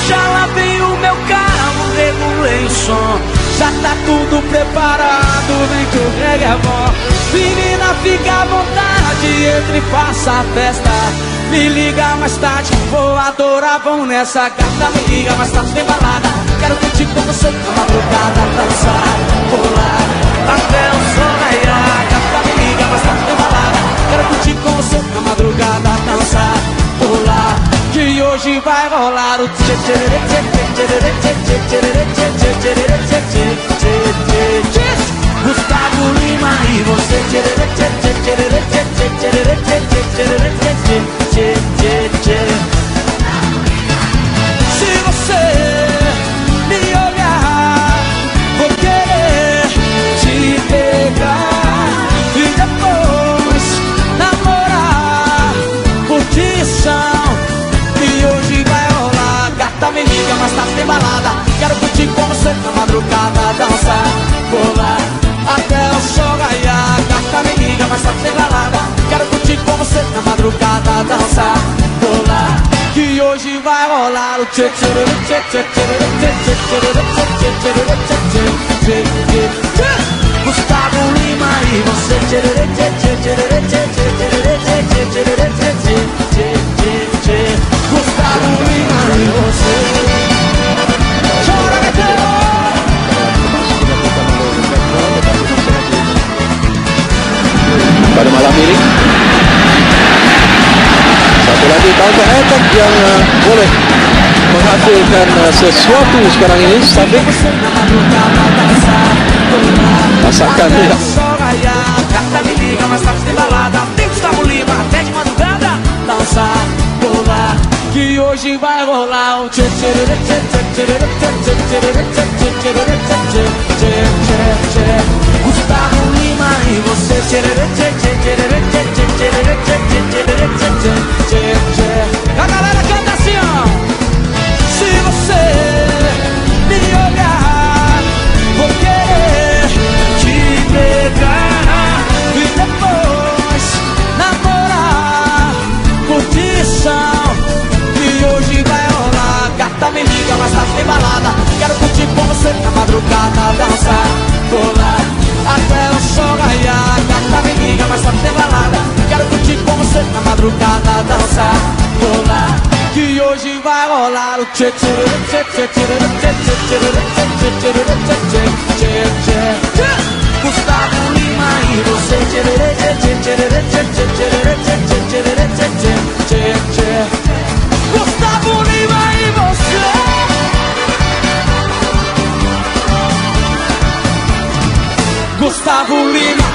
Já lavei o meu carro, regulei o som. Já tá tudo preparado, vem que o reggae é bom. Menina, fica à vontade, entre e faça a festa. Me liga mais tarde, vou adorar, vão nessa gata. Me liga mais tarde, tem balada. Quero curtir com você na madrugada, dançar, pular, até o sol raiar. Gata, me liga mais tarde, tem balada. Quero curtir com você na madrugada, dançar, pular, que hoje vai rolar o tchê tchê tchê tchê tchê tchê tchê tchê tchê tchê tchê. Gustavo Lima e você tchê tchê tchê tchê tchê tchê tchê tchê tchê tchê. Se você me olhar, vou querer te pegar e depois namorar, curtição. E hoje vai rolar. Gata, me liga, mas tá sem balada. Quero curtir com você na madrugada, dançar, pular, até o sol raiar. Gata, me liga, mas tá sem balada. Quero curtir com você na madrugada, dançar, pular, que hoje vai rolar o tchê tchê tchê tchê tchê tchê tchê tchê. Gustavo Lima e você tchê tchê tchê tchê tchê tchê tchê. Gustavo Lima e você. Chora, Meteoro. Pada malam ini satu lagi counter attack yang boleh menghasilkan sesuatu sekarang ini. Tapi rasakan ya. Gata, me liga, mas tarde tem balada. Tem Gustavo Lima até de madrugada, dançar, pular, que hoje vai rolar o tchê tchê tchê tchê tchê tchê tchê tchê. Gustavo Lima e você tchê tchê tchê tchê tchê tchê. A galera canta assim, ó. Se você me olhar, vou querer te pegar e depois namorar, curtição. E hoje vai rolar. Gata, me liga, mas tá sem balada. Quero curtir com você na madrugada, dançar, pular, até o sol raiar. Gata, me liga, mas tá sem balada. Quero curtir com você na madrugada, dançar, pular, que hoje vai rolar o tchê tchê tchê tchê tchê tchê tchê tchê. Gustavo Lima e você tchê tchê tchê tchê tchê tchê. Gustavo Lima e você. Gustavo Lima.